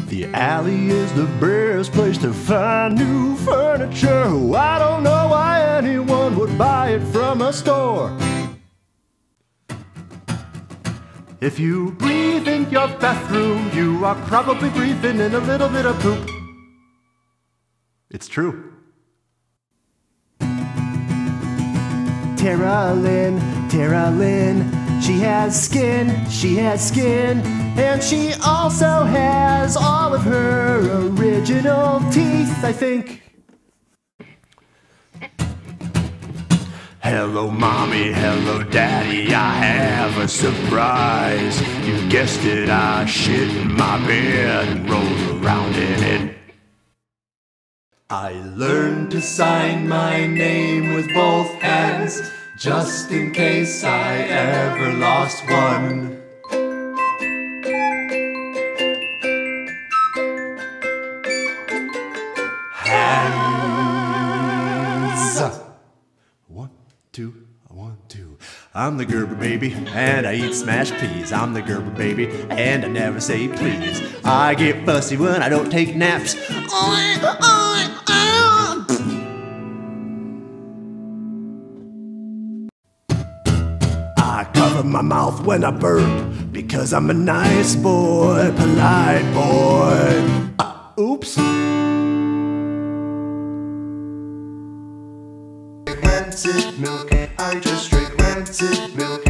The alley is the best place to find new furniture. I don't know why anyone would buy it from a store. If you breathe in your bathroom, you are probably breathing in a little bit of poop. It's true. Tara Lynn, she has skin, and she also has all of her original teeth, I think. Hello mommy, hello daddy, I have a surprise. You guessed it, I shit in my bed and roll around in it. I learned to sign my name with both hands, just in case I ever lost one. Hands. 1, 2, 1, 2. I'm the Gerber baby, and I eat smashed peas. I'm the Gerber baby, and I never say please. I get fussy when I don't take naps. I cover my mouth when I burp, because I'm a nice boy, polite boy. Oops. Rancid milk, I just drink rancid milk.